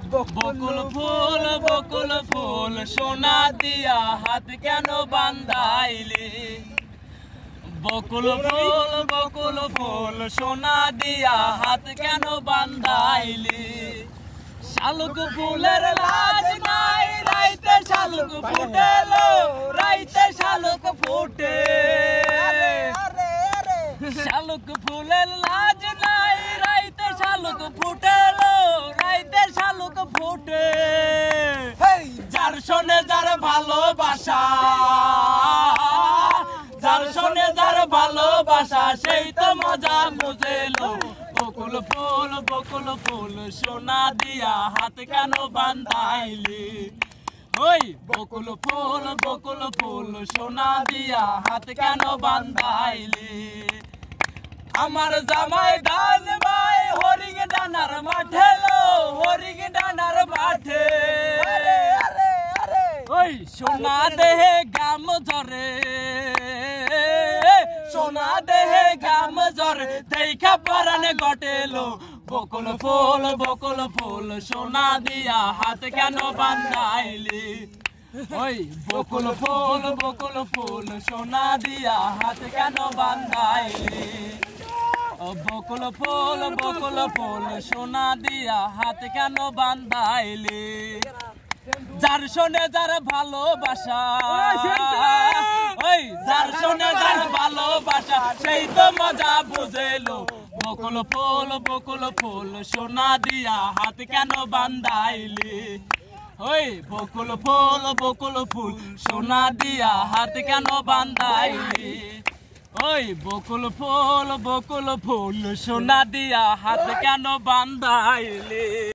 বকুল ফুল সোনা দিয়া হাত কেন বান্ধাইলি বকুল ফুল সোনা দিয়া হাত কেন বান্ধাইলি শালুক ফুলের লাজ নাই রাইতে শালুক ফুটেলো রাইতে শালুক ফুটে শালুক ফুলের লাজ নাই রাইতে শালুক ফুটেলো রাইতে শালুক ফুটে যার শোনে যার ভালোবাসা যার শোনে যার ভালোবাসা সেই তো মজা বুঝেলো বকুল ফুল সোনা দিয়া হাত কেন বান্ধাইলি ওই বকুল ফুল সোনা দিয়া হাত কেন বান্ধাইলি আমার জামাই ধান ভাই হরিং ডানার মাঠে লো হরিং ডানার মাঠে ওই সোনা দেহে গাম ঝরে সোনা দেহে গাম ঝরে দেখা পরানে গটেলো বকুল ফুল সোনা দিয়া হাত কেন বান্ধাইলি ওই বকুল ফুল সোনা দিয়া হাত কেন বান্ধাইলি বকুল ফুল সোনা দিয়া হাত কেন বান্ধাইলি যার শোনে যার ভালোবাসা ওই যার শোনে যার ভালোবাসা সেই তো মজা বুঝেলো বকুল ফুল সোনা দিয়া হাত কেন বান্ধাইলি ওই বকুল ফুল সোনা দিয়া হাত কেন বান্ধাইলি ওই বকুল ফুল সোনা দিয়া হাত কেন বান্ধাইলি।